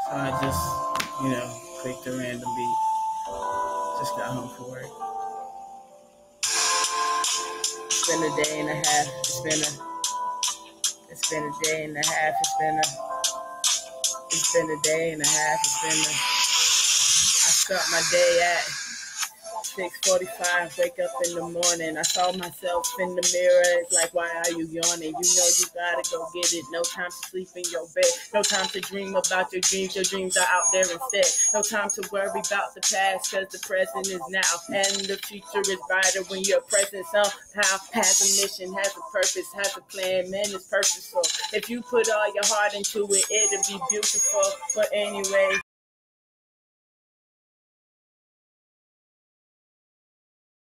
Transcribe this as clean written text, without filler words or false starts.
So I just, clicked a random beat. Just got home from work. It's been a day and a half. It's been a day and a half. It's been a day and a half. I start my day at 6:45, wake up in the morning. I saw myself in the mirror. It's like, why are you yawning? You know you gotta go get it. No time to sleep in your bed. No time to dream about your dreams. Your dreams are out there instead. No time to worry about the past, cause the present is now. And the future is brighter when your present somehow has a mission, has a purpose, has a plan. Man, it's purposeful. If you put all your heart into it, it'll be beautiful. But anyway,